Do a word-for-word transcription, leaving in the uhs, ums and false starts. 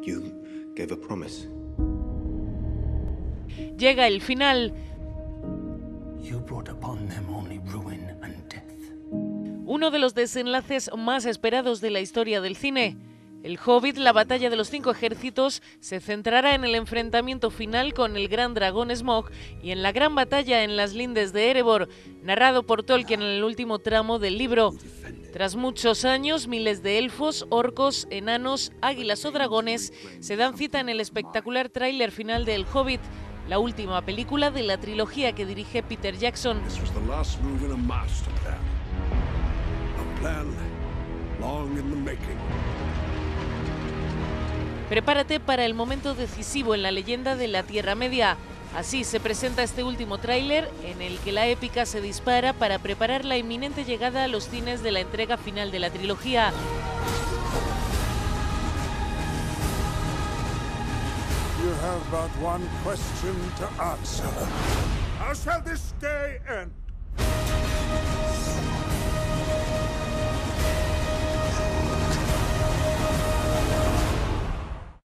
You gave a promise. Llega el final. You brought upon them only ruin and death. Uno de los desenlaces más esperados de la historia del cine. El Hobbit, la batalla de los cinco ejércitos, se centrará en el enfrentamiento final con el gran dragón Smaug y en la gran batalla en las lindes de Erebor, narrado por Tolkien en el último tramo del libro. Tras muchos años, miles de elfos, orcos, enanos, águilas o dragones se dan cita en el espectacular tráiler final de El Hobbit, la última película de la trilogía que dirige Peter Jackson. This was the last move in a master plan. A plan long in the making. Prepárate para el momento decisivo en la leyenda de la Tierra Media. Así se presenta este último tráiler en el que la épica se dispara para preparar la inminente llegada a los cines de la entrega final de la trilogía. You have but one question to answer. How shall this day end?